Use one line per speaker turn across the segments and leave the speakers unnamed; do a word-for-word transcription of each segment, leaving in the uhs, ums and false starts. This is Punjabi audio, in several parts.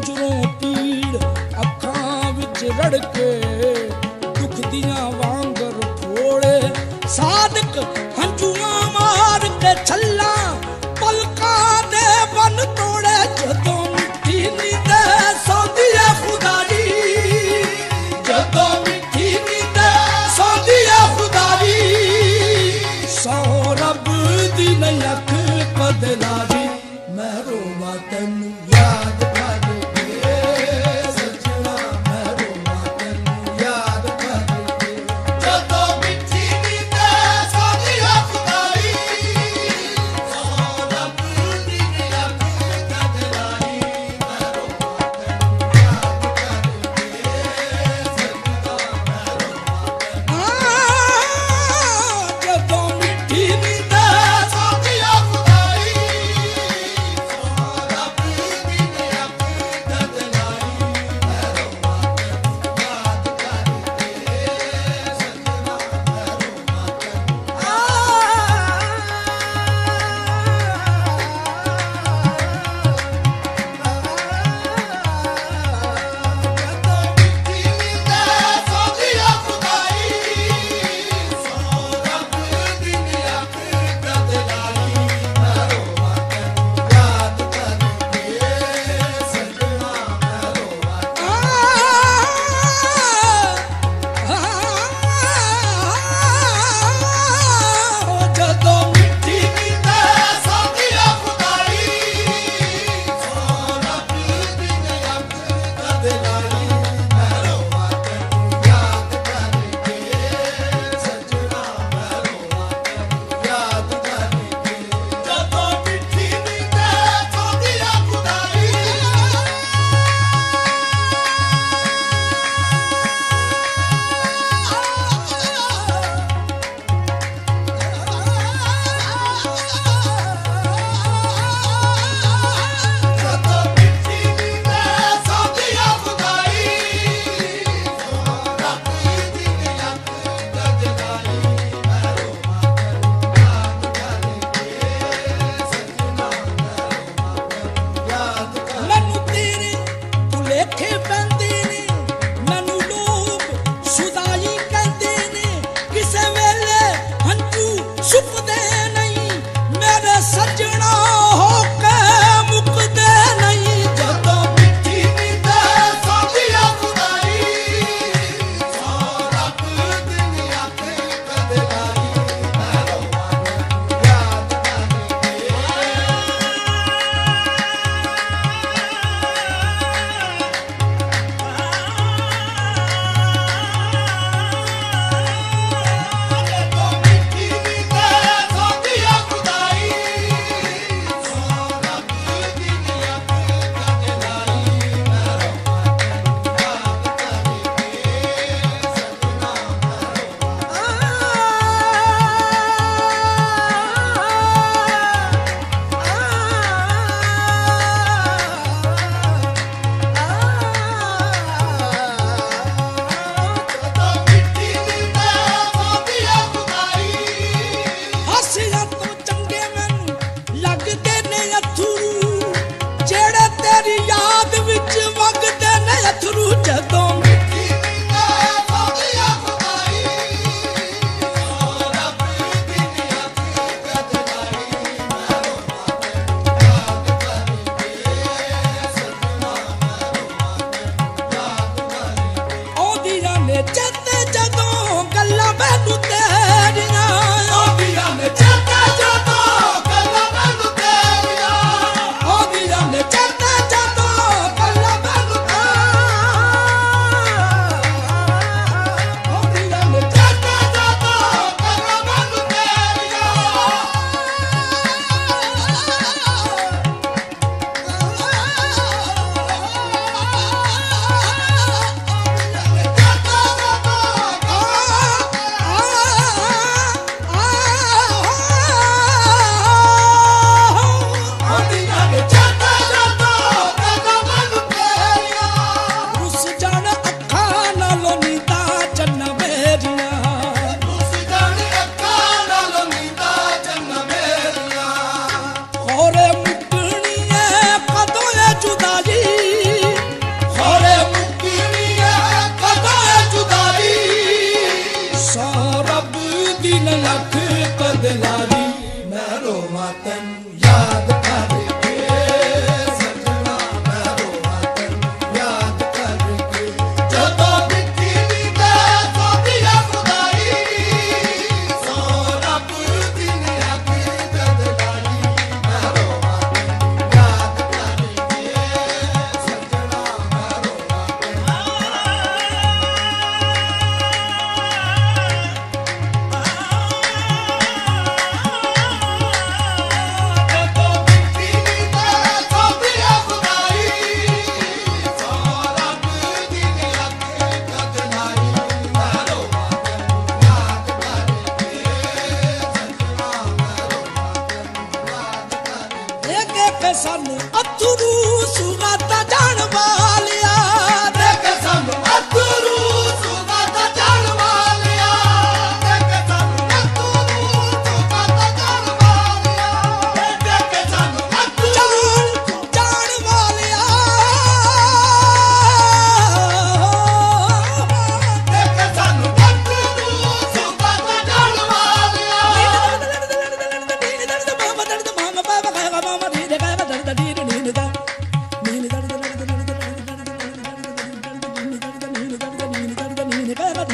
गुजरों पीड़ अखां विच रड़के दुख दियां वांगर फोड़े सादक हंजुआ मार के छल्ला पलकां दे बन तोड़े जदों मिठी नींद सौंदी है खुदा दी जदों मिठी नींद सौंदी है खुदा दी सौ रब दी नहीं अख बदला दी मैं रोवा तैनू याद करके सजना मैं रोवा तैनू याद करके जदों मिठी नींद सौंदी है खुदा दी सौ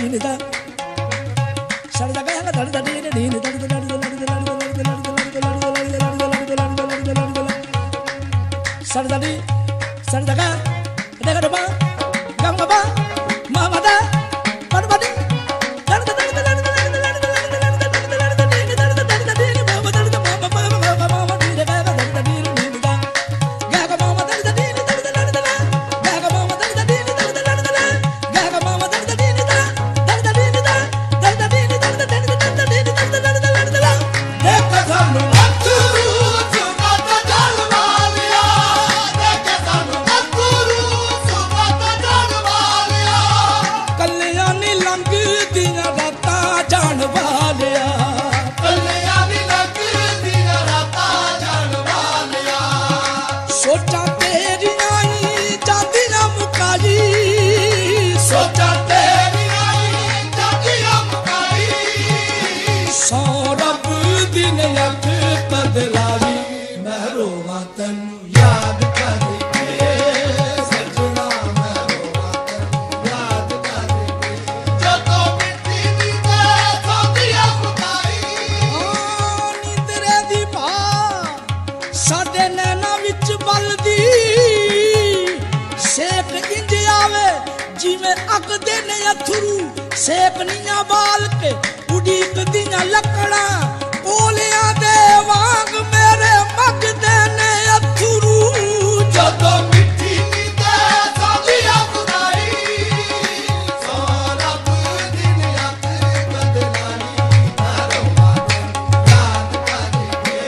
deen da sarda ga ga darda deen deen darda darda sarda di sarda ga da ga ba ga ma ba ma ma da ba ba di darda darda darda darda darda darda deen darda darda deen ma ma darda ma ma ma ma ma ma di da ga darda deen deen da ga ga ma ma darda deen darda darda ga ga ma ma darda deen darda darda ga ga ma ma darda deen darda deen da darda deen darda darda darda deen darda darda darda dekh sanu aturu subat jalwaliya dekh sanu aturu subat jalwaliya kalyaani lang ਦੀਆਂ ਰਾਤਾਂ ਜਾਣ ਵਾਲਿਆ kalyaani lang ਦੀਆਂ ਰਾਤਾਂ ਜਾਣ ਵਾਲਿਆ ਸੋਚਾਂ ਤੇਰੀਆਂ ਹੀ ਜਾਂਦੀਆਂ ਮੁਕਾਈ ਸੋਚਾਂ ਤੇਰੀਆਂ ਹੀ ਜਾਂਦੀਆਂ ਮੁਕਾਈ ਸੋ ਰੱਬ ਦੀ ਨੇ ਅੱਖ ਬਦਲਾਈ ਮੈਂ ਰੋਵਾਂ ਤੈਨੂੰ ਯਾਦ ਕਰਕੇ ਸੱਜਣਾ ਮੈਂ ਰੋਵਾਂ ਤੈਨੂੰ ਯਾਦ ਕਰਕੇ ਜਦੋਂ ਮਿੱਟੀ ਦੀ ਤੇ ਸੌਂਦੀਆਂ ਖੁਦਾਈ ਆ ਨੀਂਦਰੇ ਦੀ ਭਾ ਸਾਡੇ ਨੈਣਾਂ ਵਿੱਚ ਬਲਦੀ ਸੇਕ ਇੰਜ ਆਵੇ ਜਿਵੇਂ ਅੱਗਦੇ ਨੇ ਅਥਰੂ ਸੇਕਣੀਆਂ ਬਾਲ ਕੇ ਉਡੀਕਦੀਆਂ ਲੱਕੜਾਂ ਕੋਲਿਆਂ ਦੇ ਵਾਂਗ ਮੇਰੇ ਮੱਗਦੇ ਨੇ ਅਥਰੂ ਜਦੋਂ ਮਿੱਟੀ ਦੀ ਤੇ ਸੌਂਦੀਆਂ ਖੁਦਾਈ ਸੋ ਰੱਬ ਦੀ ਨੇ ਅੱਖ ਬਦਲਾਈ ਮੈਂ ਰੋਵਾਂ ਤੈਨੂੰ ਯਾਦ ਕਰਕੇ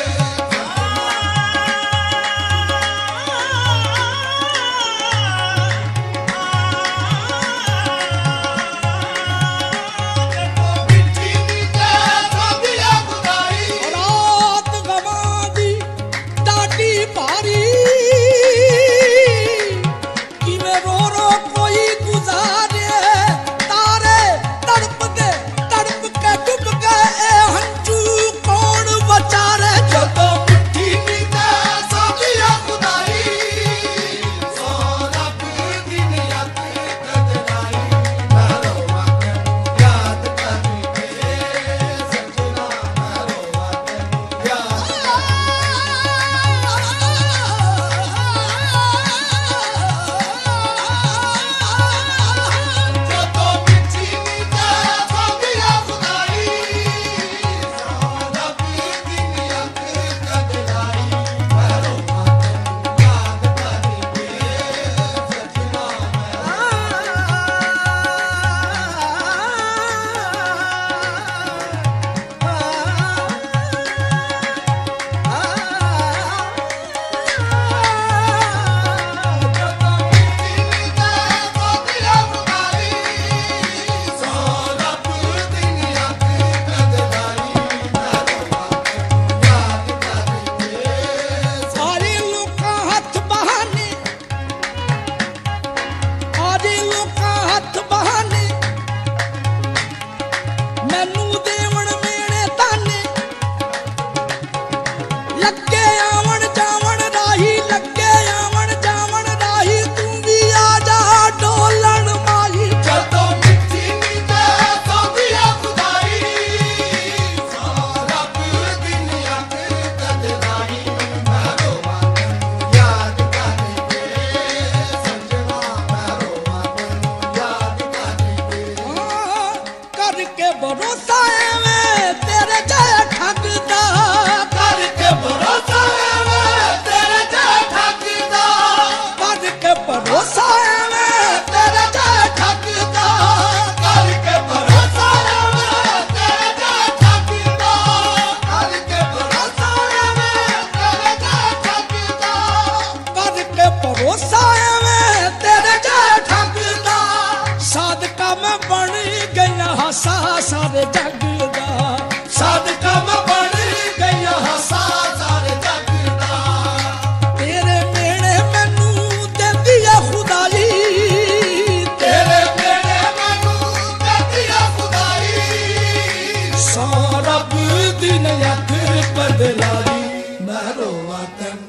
ਮਿੱਟੀ ਦੀ ਤੇ ਸੌਂਦੀਆਂ ਖੁਦਾਈ ਰਾਤ ਗਵਾਂ ਦੀ ਡਾਢੀ ਭਾਰੀ ਕਿਵੇਂ ਰੋ ਰੋ ਕੋਈ ਗੁਜ਼ਾਰੇ ਤਾਰੇ ਤੜਪਦੇ ਤੜਪ ਕੇ ਡੁੱਬ ਗਏ ਇਹ ਹੰਝੂ ਕੌਣ ਵਿਚਾਰੇ ਜਦੋਂ ਮਿੱਟੀ ਦੀ ਤੇ ਸੌਂਦੀਆਂ ਖੁਦਾਈ ਸੋ ਰੱਬ ਦੀ ਨੇ ਅੱਖ ਬਦਲਾਈ ਮੈਂ ਰੋਵਾਂ ਤੈਨੂੰ ਯਾਦ ਕਰਕੇ ਸੱਜਣਾ ਮੈਂ ਰੋਵਾਂ ਤੈਨੂੰ ਯਾਦ ਜਦੋਂ ਮਿੱਟੀ ਦੀ ਤੇ ਸੌਂਦੀਆਂ ਖੁਦਾਈ ਸੋ ਰੱਬ ਦੀ ਨੇ ਅੱਖ ਬਦਲਾਈ ਮੈਂ ਰੋਵਾਂ ਤੈਨੂੰ ਯਾਦ ਕਰਕੇ ਸੱਜਣਾ ਸਾਰੇ ਲੋਕਾਂ ਹੱਥ ਬਹਾਨੇ ਆਦੇ ਲੋਕਾਂ ਹੱਥ ਬਹਾਨੇ ਮੈਨੂੰ ਦੇਵਣ ਮੇਣੇ ਤਾਨੇ ਲੱਗੇ ਆਵਣ ਜਾਵਣ ਰਾਹੀ ਲੱਗੇ ਆਵਣ ਜਾਵਣ ਰਾਹੀ ਤੂੰ ਵੀ ਆ ਜਾ ਡੋਲਣ ਮਾਹੀ ਜਦੋਂ ਮਿੱਟੀ ਦੀ ਤੇ ਸੌਂਦੀਆਂ ਖੁਦਾਈ ਸੋ ਰੱਬ ਦੀ ਨੇ ਅੱਖ ਬਦਲਾਈ ਮੈਂ ਰੋਵਾਂ ਤੈਨੂੰ ਯਾਦ ਕਰਕੇ ਸੱਜਣਾ ਮੈਂ ਰੋਵਾਂ ਤੈਨੂੰ ਯਾਦ ਕਰਕੇ ਕਰਕੇ ਭਰੋਸਾ ਐਵੇਂ ਤੇਰੇ ਜੈ ਠੱਗਦਾ ਕਰਕੇ ਭਰੋਸਾ ਐਵੇਂ ਤੇਰੇ ਜੈ ਠੱਗਦਾ ਕਰਕੇ ਭਰੋਸਾ ਐਵੇਂ ਤੇਰੇ ਜੈ ਠੱਗਦਾ ਕਰਕੇ ਭਰੋਸਾ ਐਵੇਂ ਤੇਰੇ ਜੈ ਠੱਗਦਾ ਕਰਕੇ ਭਰੋਸਾ ਐਵੇਂ ਤੇਰੇ ਜੈ ਠੱਗਦਾ ਕਰਕੇ ਭਰੋਸਾ ਐਵੇਂ ਤੇਰੇ ਜੈ ਠੱਗਦਾ ਸਾਦਕਾ ਮੈਂ ਬਣ ਗਈਆਂ ਹਾਸਾ ਸਾਰੇ ਜੱਗ ਦਾ ਸਾਦਕਾ ਮੈਂ ਬਣ ਗਈਆਂ ਹਾਸਾ ਸਾਰੇ ਜੱਗ ਦਾ ਤੇਰੇ ਮੇਣੇ ਮੈਨੂੰ ਦਿੰਦੀ ਆ ਖੁਦਾਈ ਤੇਰੇ ਮੇਣੇ ਮੈਨੂੰ ਦਿੰਦੀ ਆ ਖੁਦਾਈ ਸੋ ਰੱਬ ਦੀ ਨੇ ਅੱਖ ਬਦਲਾਈ ਮੈਂ ਰੋਵਾਂ ਤੈਨੂੰ